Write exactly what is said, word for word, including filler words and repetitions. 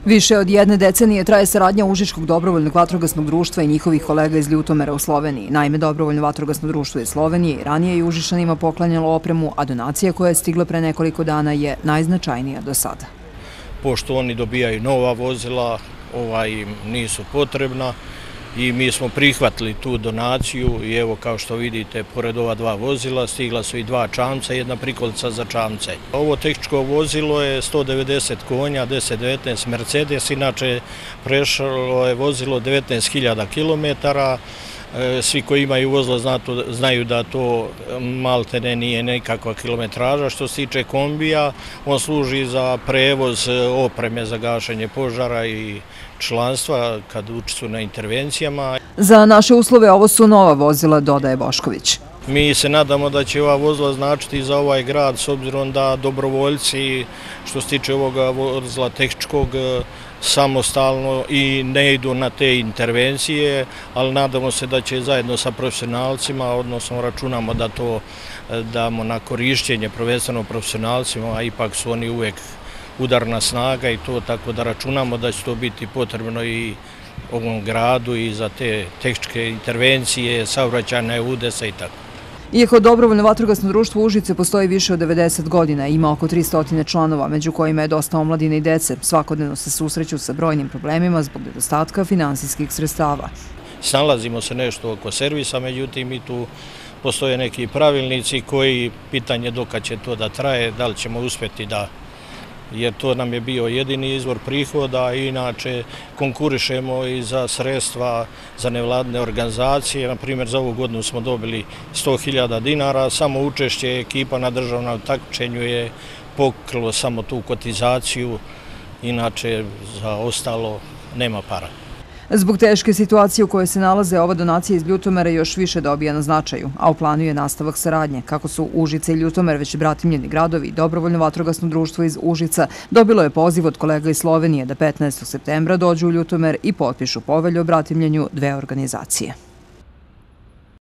Više od jedne decenije traje saradnja Užičkog dobrovoljnog vatrogasnog društva i njihovih kolega iz Ljutomera u Sloveniji. Naime, dobrovoljno vatrogasno društvo iz Slovenije i ranije i Užičanima poklanjalo opremu, a donacija koja je stigla pre nekoliko dana je najznačajnija do sada. Pošto oni dobijaju nova vozila, ovaj im nisu potrebna i mi smo prihvatili tu donaciju i evo kao što vidite, pored ova dva vozila stigla su i dva čamca i jedna prikolica za čamce. Ovo tehničko vozilo je sto devedeset konja, deset devetnaest Mercedes, inače prešlo je vozilo devetnaest hiljada kilometara. Svi koji imaju vozilo znaju da to maltene nije nekakva kilometraža. Što se tiče kombija, on služi za prevoz opreme za gašenje požara i članstva kad učestvuju na intervencijama. Za naše uslove ovo su nova vozila, dodaje Bošković. Mi se nadamo da će ova vozila značiti za ovaj grad, s obzirom da dobrovoljci, što se tiče ovoga vozila tehničkog, samostalno i ne idu na te intervencije, ali nadamo se da će zajedno sa profesionalcima, odnosno računamo da to damo na korišćenje prvenstveno profesionalcima, a ipak su oni uvek udarna snaga i to, tako da računamo da će to biti potrebno i ovom gradu i za te tehničke intervencije, saobraćajne udese i tako. Iako dobrovoljno vatrogasno društvo Užice postoji više od devedeset godina, ima oko tristo članova, među kojima je dosta omladine i dece, svakodnevno se susreću sa brojnim problemima zbog nedostatka finansijskih sredstava. Snalazimo se nešto oko servisa, međutim i tu postoje neki pravilnici koji pitanje dokad će to da traje, da li ćemo uspjeti da, jer to nam je bio jedini izvor prihoda, inače konkurišemo i za sredstva za nevladine organizacije. Na primjer, za ovu godinu smo dobili sto hiljada dinara, samo učešće ekipa na državnom takmičenju je pokrilo samo tu kotizaciju, inače za ostalo nema para. Zbog teške situacije u kojoj se nalaze, ova donacija iz Ljutomera još više dobija na značaju, a u planu je nastavak saradnje. Kako su Užice i Ljutomer već bratimljeni gradovi, dobrovoljno vatrogasno društvo iz Užica dobilo je poziv od kolega iz Slovenije da petnaestog septembra dođu u Ljutomer i potpišu povelju o bratimljenju dve organizacije.